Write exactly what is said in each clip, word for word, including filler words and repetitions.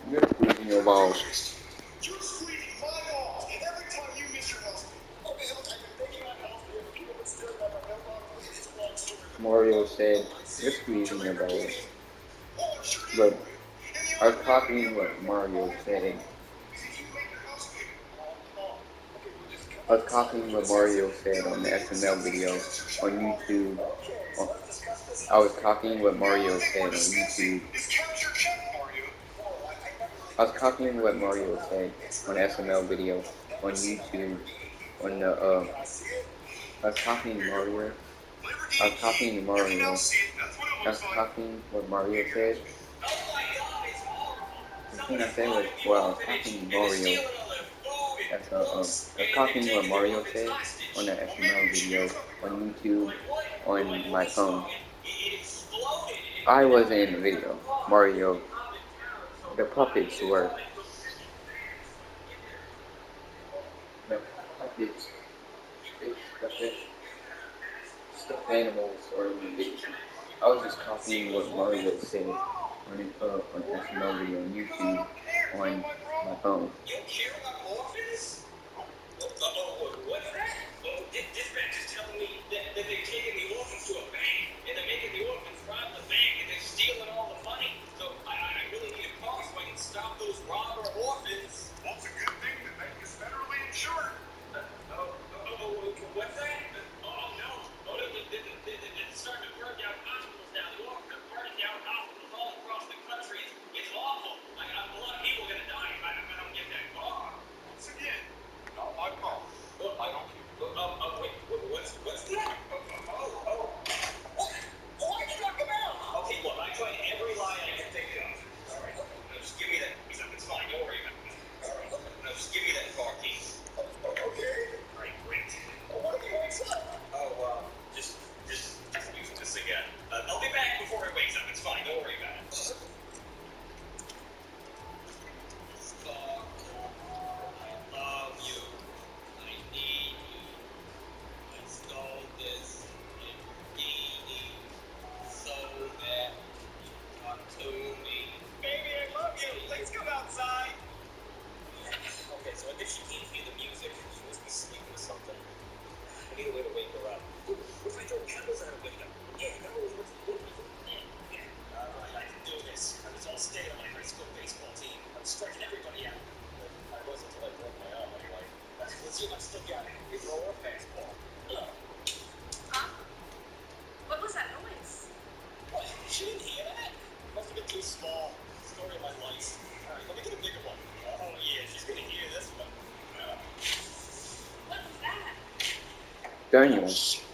You're squeezing your balls. You're squeezing my balls, and every time you miss your health, okay, look, I've been breaking my health here, but people would still never know about it. It's a long story. Mario said, you're squeezing your balls. Oh, I'm sure But anyway. And the I was only way we copying ever what Mario said. is if you make your house big. Oh, oh, okay, we'll just come I was outside copying for what a second. Mario said on the S M L video on YouTube. Okay, so let's discuss this. I was copying what The only Mario thing said we're on discussing YouTube. is capture check, Mario. Oh, I, I never really I was copying what Mario said on the S M L video on YouTube. On the uh, I was copying Mario. I was copying Mario. I was copying what Mario said. The thing I said was, well, I was copying Mario. That's uh, um, I was copying what Mario said on the S M L video on YouTube on my phone. I wasn't in the video. Mario, the puppets were. The puppets, stuffed, stuffed animals or in the video. I was just copying what Mario said on it, uh, on S M L video on YouTube on my phone. You don't care about orphans? Uh-oh, what's that? Well, dispatch is telling me that, that they're taking the orphans to a bank, and they're making the orphans rob the bank, and they're stealing all the money. So I, I really need a car so I can stop those robber orphans. Well, it's a good thing the bank is federally insured. Uh, oh, oh, oh, what's that? Oh, no. Oh, no, it's starting to burn down hospitals now. The orphans are burning down hospitals all across the country. It's, it's awful. Like, a lot of people are going to die if I, if I don't get that car. Once again, not my problem. Oh, I don't care. Oh, oh, oh, wait. What's, what's that? Oh, oh, oh. What? What are you talking about? Okay, look, I tried every lie I can think of. All right, look, no, just give me that. It's fine. Don't worry about it. All right, look, no, just give me that car key. Oh, okay. All right, great. Well, what if he wakes up? Oh, uh, just, just, just use this again. Uh, I'll be back before he wakes up. It's fine. Don't worry about it. I love you. I need you. I stole this Lamborghini so that you talk to me. Baby, I love you. Please come outside. Okay, so I think she can't hear the music. She must be sleeping or something. I need a way to wake her up. What if I throw candles at her window? Yeah, no, what's what yeah, yeah. Alright, I can do this. I was all state on my high school baseball team. I'm striking everybody out. I wasn't until I broke my arm anyway. Let's see if I still got it. You throw her a fastball. Ugh. Huh? What was that noise? What? She didn't hear that? Must have been too small. Story of my life. Alright, let me get a bigger one. Oh yeah, she's gonna hear this one. Uh, What was that? Daniel.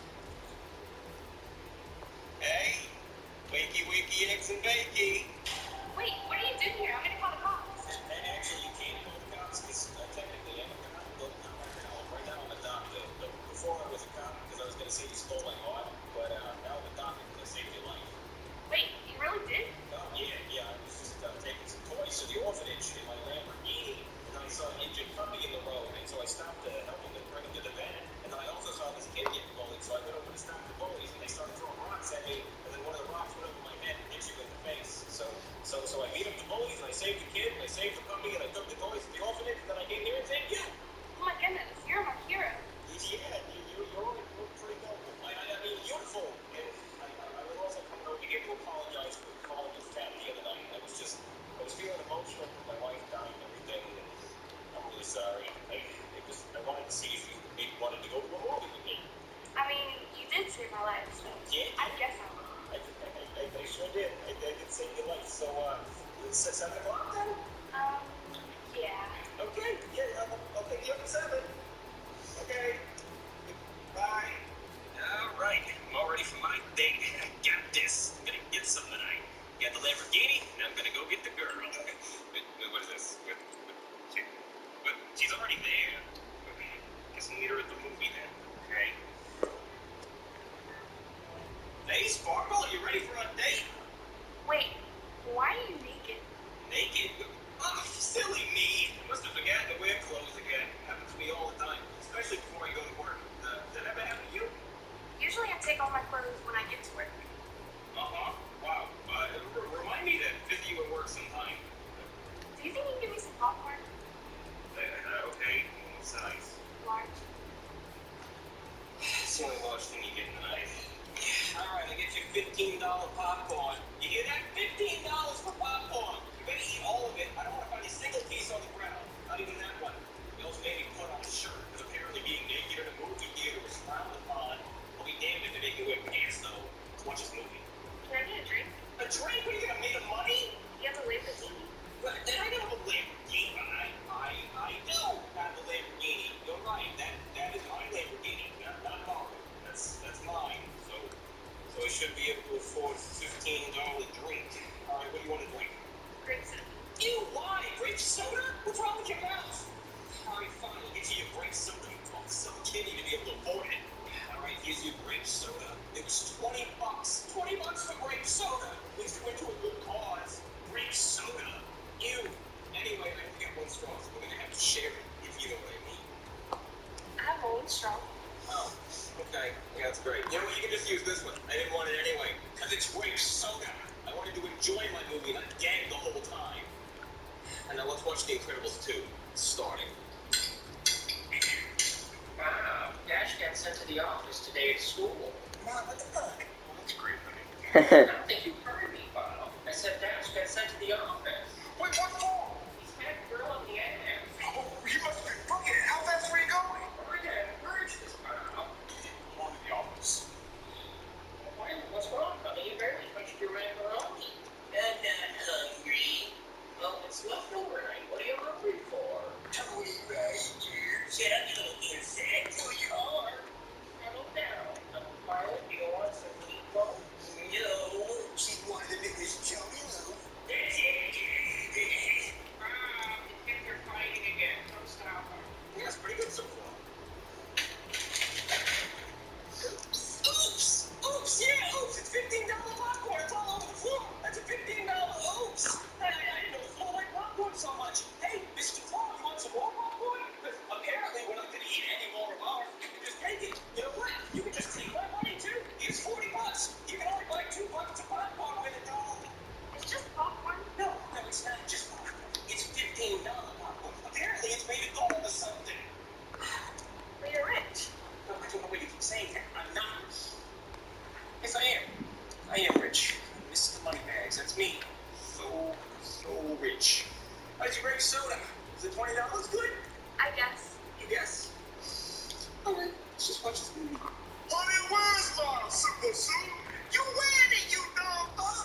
Hey, wakey wakey eggs and bakey. Wait, what are you doing here? I'm gonna call the cops. And actually, you can't go to the cops because uh, technically I'm a cop. Well, not right now. Right now I'm a doctor. But before I was a cop because I was gonna say you stole my heart, but uh, now I'm a doctor because I saved your life. Wait, you really did? Oh yeah, yeah. I was just uh, taking some toys to the orphanage in my Lamborghini, and then I saw an injured puppy in the road, and so I stopped to help him and bring him to the vet. And then I also saw this kid getting bullied, so I went over to stop the bullies, and they started throwing rocks at me, and then one of the rocks went over my head and hit you in the face. So, so, so I beat up the bullies, and I saved the kid, and I saved the puppy, and I took the toys to the orphanage, and then I came here and saved you. Oh my goodness, you're my hero. Yeah, you, you, you're, you're pretty noble. I, I, I mean, beautiful. And I, I, I was also coming over here to apologize for calling you fat the other night. I was just, I was feeling emotional from my wife dying and everything. And I'm really sorry. I, it was, I wanted to see if you maybe wanted to go to a movie with me. I mean, you did save my life, so Yeah. I guess I will. I, I, I, I sure did. I, I did save your life. So, uh, it's seven o'clock then? Um, yeah. Okay. Yeah, I'll, I'll pick you up at seven. Okay. Bye. All right, I'm all ready for my date. I got this. I'm gonna get some tonight. Got the Lamborghini, and I'm gonna go get the girl. Wait, wait, what is this? What, what, she, what, she's already there. Guess I'll meet her at the movie then. Okay. Hey, Sparkle, are you ready for a date? Wait, why are you naked? Naked? Oh, silly me. Must have forgotten to wear clothes again. Happens to me all the time, especially before I go to work. Uh, did that ever happen to you? Usually I take off my clothes when I get to work. Uh-huh. Wow. Uh, r- remind me to visit you at work sometime. gives you grape soda. It was twenty bucks. twenty bucks for grape soda. At least it went to a good cause. Grape soda. Ew. Anyway, I forget one straw, so we're gonna have to share it, if you know what I mean. I have a old straw. Oh, okay. Yeah, that's great. You know what? You can just use this one. I didn't want it anyway, because it's grape soda. I wanted to enjoy my movie, not gag the whole time. And now let's watch The Incredibles two, starting. Wow, Dash got sent to the office today at school. Mom, what the fuck? Well, that's great, honey. I don't think you heard me, Bob. I said Dash got sent to the office. Wait, what for? He's had a girl in the ass. Oh, you must be fucking. How fast were you going? We're gonna purge this, Bob. Come to the office. Why, what's wrong, honey? You barely touched your macaroni. I'm not hungry. Well, it's leftover night. What are you hungry for? Tony rice, dear. Shut up, you little insect. Who you are? Settle down. I'm Marlon. Do you want some meatloaf? No. She wanted to make this Joey Lou. That's it. Ah, the kids are fighting again. Don't stop them. Yeah, that's pretty good so far. Oops. Oops. Oops. Yeah, oops. It's fifteen dollar popcorn. It's all over the floor. That's a fifteen dollar oops. I, I didn't know the floor like popcorn so much. Hey, Mister Claus, you want some more popcorn? Because apparently we're not going to eat any more of ours. You can just take it. You know what? You can just take my money too. It's forty bucks. You can only buy two buckets of popcorn with it, dog. It's just popcorn. No, no, it's not just popcorn. It's fifteen dollar popcorn. Apparently it's made of gold or something. But you're rich. No, I don't know why you keep saying that. I'm not. Yes, I am. I am rich. Mister Moneybags, that's me. So, so rich. How's your grape soda? Is it twenty dollars good? I guess. You guess. Alright, let's just watch this movie. Honey, where's my super suit? You wearing it, you dumb fuck!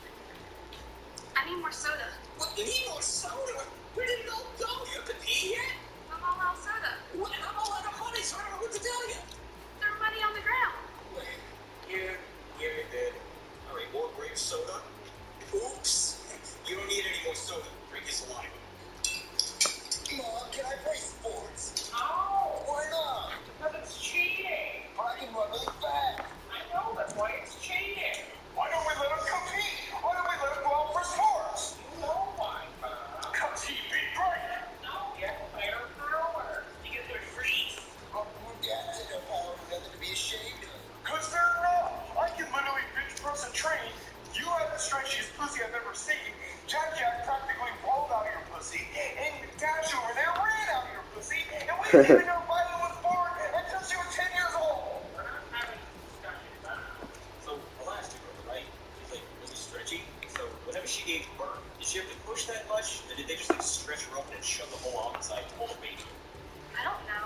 I need more soda. What, you need more soda? Where did it all go? You have to pee yet? I'm all out of soda. What? I'm all out of money, so I don't know what to tell you. Throw money on the ground. Yeah, yeah, it did. Alright, more grape soda? Oops. You don't need any more soda. Drink your saliva. Mom, can I play sports? Oh, Why not? because it's cheating. I can run really fast. I know, that's why it's cheating. Why don't we let him compete? Why don't we let him go out for sports? You know why, Bob. Cause he'd be great. No, you have to play her thrower. You get their freeze. Oh, that's enough power for nothing to be ashamed of. Cause they're not. I can literally bench press a train. You have the stretchiest pussy I've ever seen. Jack Jack practically rolled out of your pussy. And Dash over there ran out of your pussy. And we didn't even know Violet was born until she was ten years old. We're not having a discussion, Bob. So, Elastigirl, right? She's like really stretchy. So, whenever she gave birth, did she have to push that much? Or did they just like stretch her up and shove the whole arm inside to hold the baby? I don't know.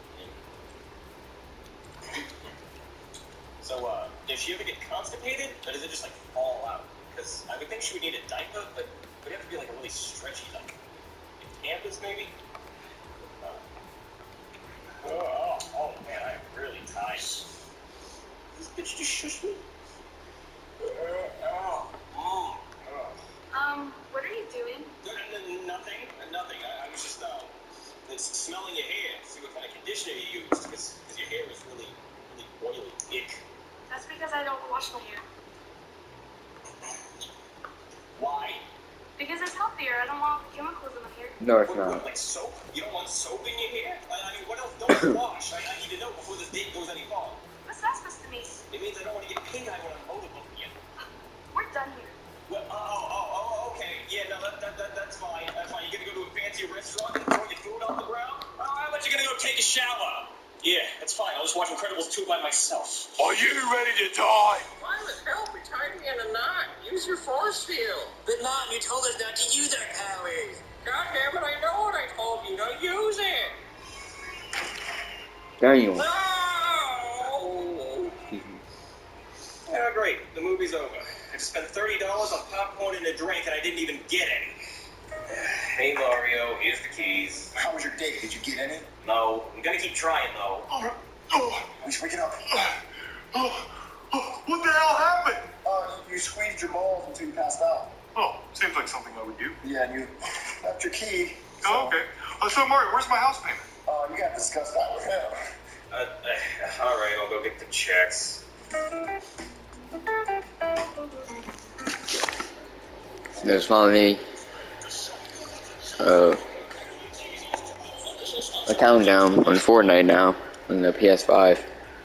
So, uh, does she ever get constipated, or does it just like fall out? Because I would think she would need a diaper, but it would have to be like a really stretchy diaper. Like campus, maybe? Uh, oh, oh, oh, man, I'm really tired. This bitch just shushed me. Uh, oh, oh, oh. Um, what are you doing? No, no, no, nothing, nothing. I, I was just, uh, it's smelling your hair, see what kind of conditioner you used, because your hair is really, really oily. Ick. That's because I don't wash my hair. Why? Because it's healthier. I don't want chemicals in my hair. No, it's What, what, not. like soap? You don't want soap in your hair? I, I mean, what else don't you wash? I, I need to know before this date goes any farther. What's that supposed to mean? It means I don't want to get pink eye when I'm motorboat again. We're done here. Well, oh, oh, oh, okay. Yeah, no, that, that, that, that's fine. That's fine. You're gonna go to a fancy restaurant and throw your food on the ground? Oh, how about you gonna go take a shower? Yeah, that's fine. I'll just watch Incredibles two by myself. Are you ready to die? Why the hell we tied me in a knot? Use your force field. But Mom, you told us not to use our powers. God damn it, I know what I told you. Don't use it. Daniel. No! Yeah, great. The movie's over. I just spent thirty dollars on popcorn and a drink, and I didn't even get any. Hey, Mario, here's the keys. How was your date? Did you get any? No, I'm gonna keep trying, though. Oh, oh, he's waking up. Oh, oh, what the hell happened? Uh, you squeezed your balls until you passed out. Oh, seems like something I would do. Yeah, and you left your key. So, Oh, okay. Uh, so, Mario, where's my house payment? Uh, you gotta discuss that with him. Uh, uh, Alright, I'll go get the checks. There's finally uh, a countdown on Fortnite now on the P S five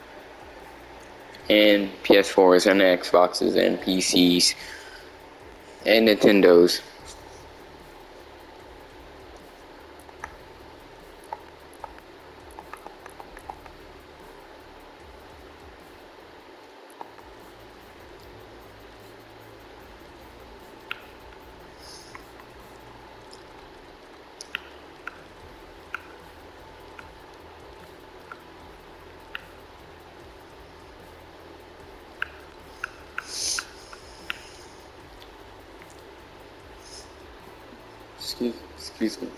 and P S fours and Xboxes and P Cs and Nintendos. Excuse, excuse me.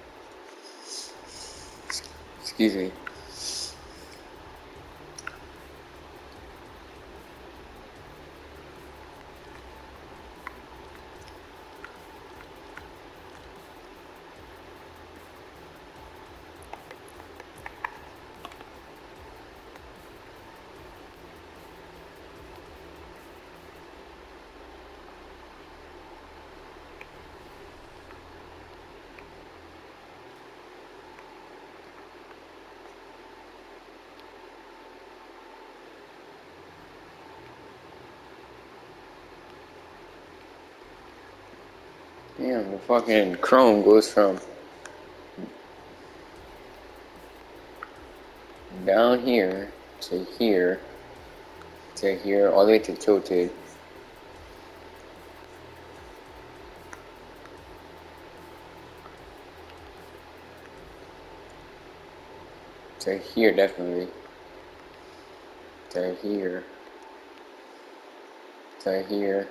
Excuse me. Damn, the fucking Chrome goes from down here to here to here all the way to tilted. To here definitely. To here. To here.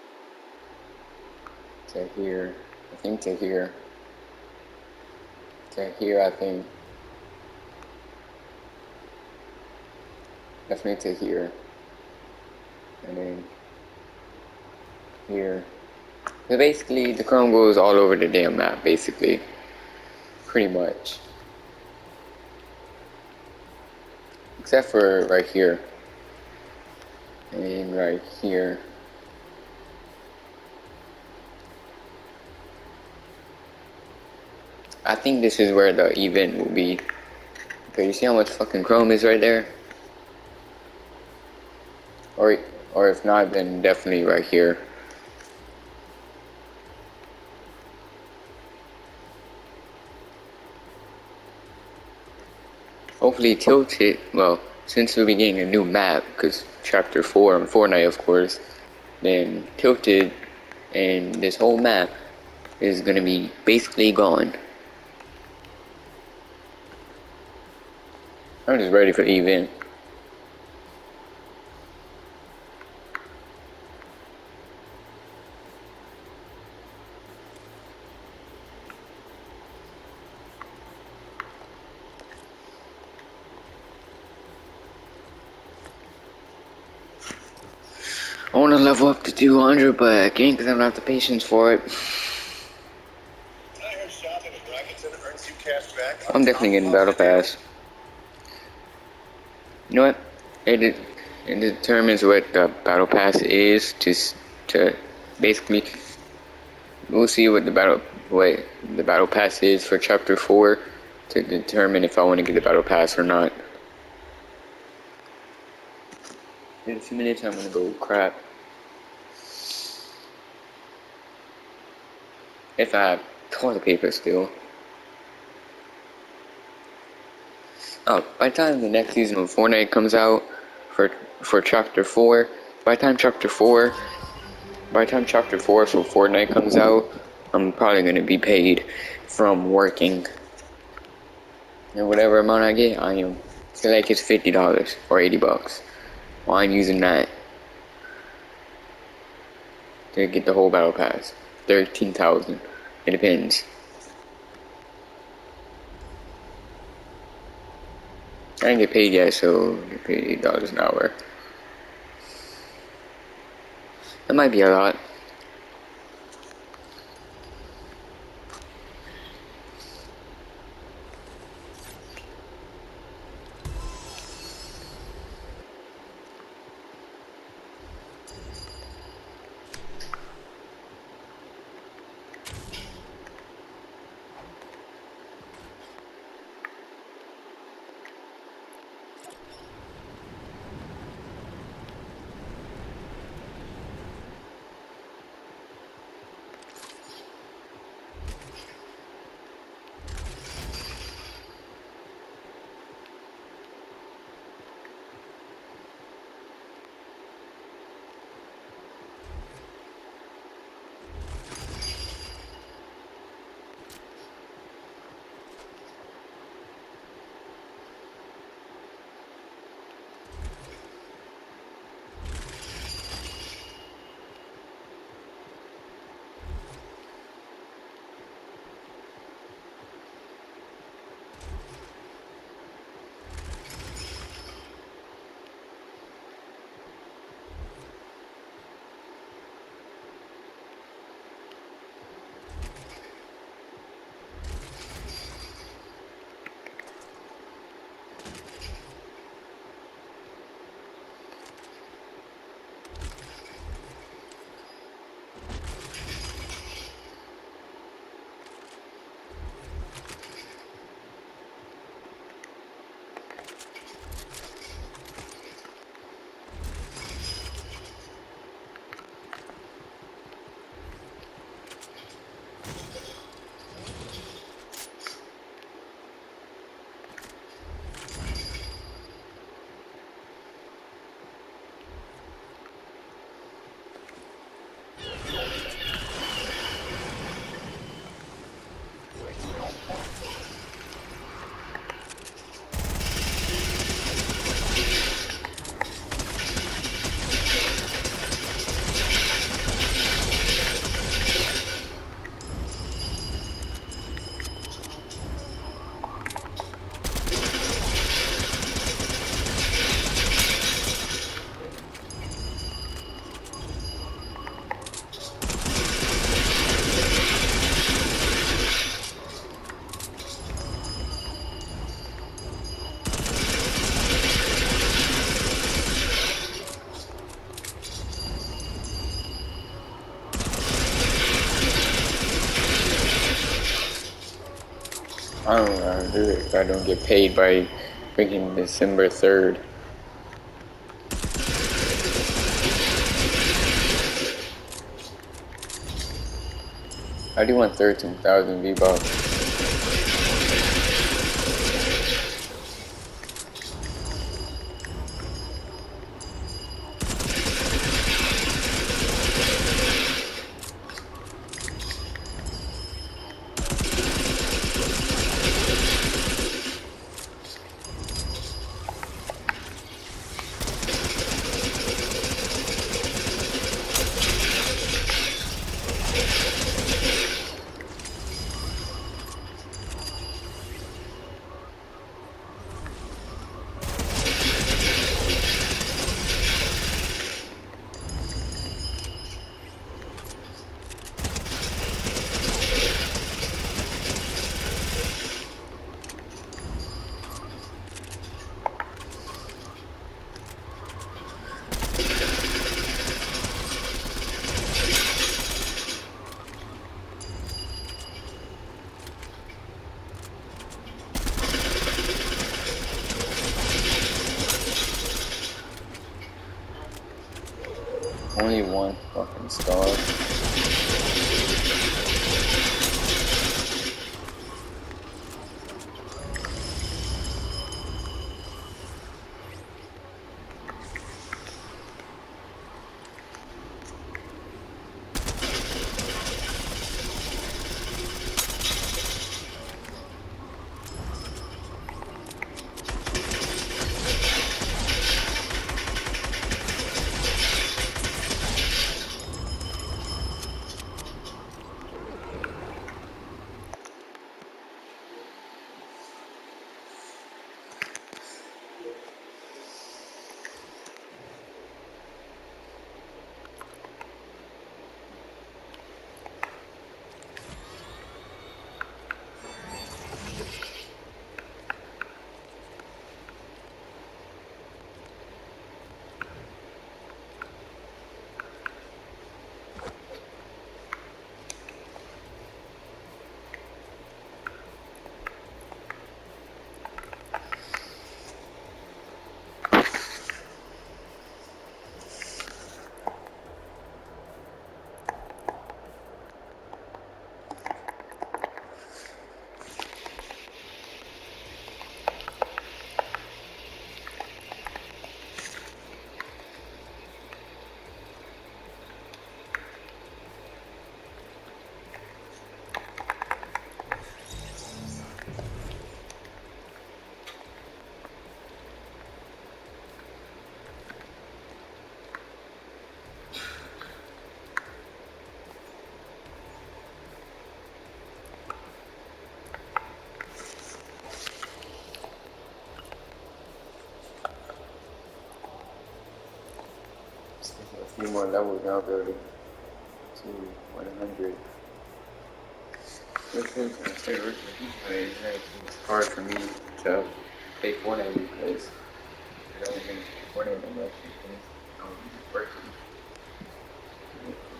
To here. I think to here. To here, I think. Definitely to here. And then here. So basically, the Chrome goes all over the damn map, basically. Pretty much. Except for right here. And right here. I think this is where the event will be. Okay, you see how much fucking Chrome is right there? Or, or if not, then definitely right here. Hopefully Tilted, well, since we'll be getting a new map, because Chapter four on Fortnite, of course, then Tilted and this whole map is gonna be basically gone. I'm just ready for the event. I want to level up to two hundred, but I can't because I don't have the patience for it. I heard shopping at Rakuten earns you cash back. I'm definitely getting Battle Pass. You know what? It, it determines what the Battle Pass is to to basically. We'll see what the battle what the Battle Pass is for Chapter four to determine if I want to get the Battle Pass or not. In a few minutes, I'm gonna go crap. If I have toilet paper still. Oh, by the time the next season of Fortnite comes out for for Chapter four, by the time Chapter four, by the time Chapter four for Fortnite comes out, I'm probably gonna be paid from working. And whatever amount I get, I am. Feel like it's fifty dollars or eighty bucks. Well, I'm using that to get the whole Battle Pass. Thirteen thousand. It depends. I didn't get paid yet, so I get paid eight dollars an hour. That might be a lot. I don't know how to do it if I don't get paid by freaking December third. I do want thirteen thousand V-Bucks. Only one fucking star. A few more levels and I'll go to, to one hundred. This is gonna stay working anyways. It's hard for me to pay Fortnite because I don't think Fortnite unless you can um, working.